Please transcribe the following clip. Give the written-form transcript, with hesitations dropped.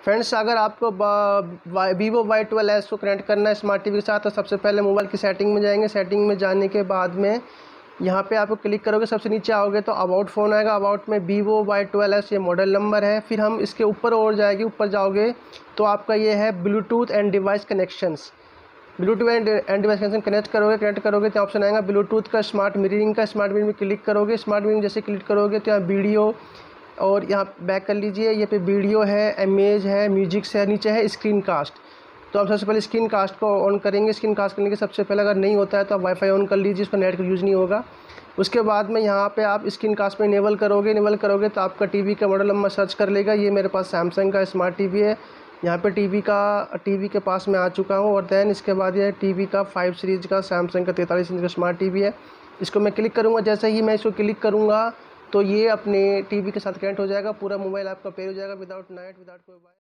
Friends, अगर आपको Vivo Y12s को कनेक्ट करना है स्मार्ट टीवी के साथ, तो सबसे पहले मोबाइल की सेटिंग में जाएंगे। सेटिंग में जाने के बाद में यहाँ पे आपको क्लिक करोगे, सबसे नीचे आओगे तो अबाउट फ़ोन आएगा। अबाउट में वीवो Y12s ये मॉडल नंबर है। फिर हम इसके ऊपर और जाएगी, ऊपर जाओगे तो आपका ये है Bluetooth and device connections. Bluetooth and device connection connect करोगे तो ऑप्शन आएगा ब्लूटूथ का स्मार्ट मिररिंग का। स्मार्ट मिररिंग में क्लिक करोगे। स्मार्ट मिररिंग जैसे क्लिक करोगे तो यहाँ वीडियो और यहाँ बैक कर लीजिए। ये पे वीडियो है, इमेज है, म्यूजिक्स है, नीचे है स्क्रीन कास्ट। तो हम सबसे पहले स्क्रीन कास्ट को ऑन करेंगे। स्क्रीन कास्ट करने के सबसे पहले अगर नहीं होता है तो आप वाईफाई ऑन कर लीजिए, उसका नेट का यूज़ नहीं होगा। उसके बाद में यहाँ पे आप स्क्रीन कास्ट में इनेबल करोगे तो आपका टीवी का मॉडल नंबर सर्च कर लेगा। ये मेरे पास सैमसंग का स्मार्ट टीवी है। यहाँ पे टीवी के पास मैं आ चुका हूँ। और दैन इसके बाद ये टीवी का 5 सीरीज़ का सैमसंग का 43 इंच का स्मार्ट टीवी है। इसको मैं क्लिक करूँगा। जैसे ही मैं इसको क्लिक करूँगा तो ये अपने टीवी के साथ कनेक्ट हो जाएगा। पूरा मोबाइल आपका पेयर हो जाएगा विदाउट नेट, विदाउट कोई